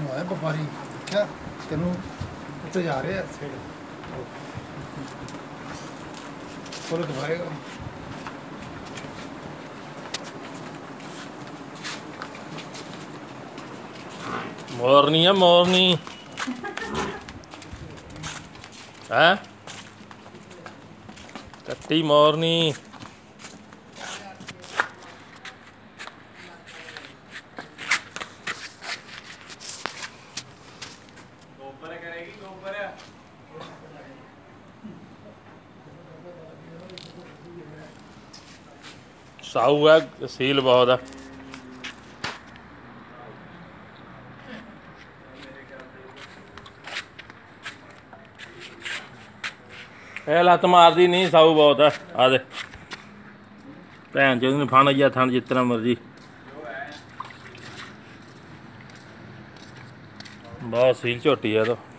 ਤੈਨੂੰ ਆਇਆ ਵਪਾਰੀ ਦੇਖਿਆ ਤੈਨੂੰ ਉੱਤੇ ਜਾ ਰਿਹਾ ਕੋਲ ਦਵਾਏਗਾ ਮੋਰਨੀ ਆ ਮੋਰਨੀ ਹੈ ਕੱਟੀ ਮੋਰਨੀ गोबर करेगी गोबर ਸਾਊ ਹੈ ਸੀਲ ਬਹੁਤ ਆ ਇਹ ਲੱਤ ਮਾਰਦੀ ਨਹੀਂ ਸਾਊ ਬਹੁਤ ਆ ਆ ਦੇ ਭੈਣ ਚੋਦ ਨੂੰ ਫਣ ਜਾਂ ਥਣ ਜਿਸ ਤਰ੍ਹਾਂ ਮਰਜੀ ਬਹੁਤ ਸੀਲ ਝੋਟੀ ਆ ਤਾਂ